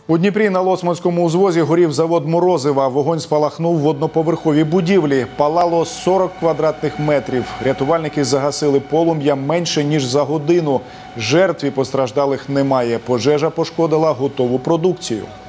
У Дніпрі на Лоцманському узвозі горів завод «Морозиво». Вогонь спалахнув в одноповерховій будівлі. Палало 40 квадратних метрів. Рятувальники загасили полум'я менше, ніж за годину. Жертв і постраждалих немає. Пожежа пошкодила готову продукцію.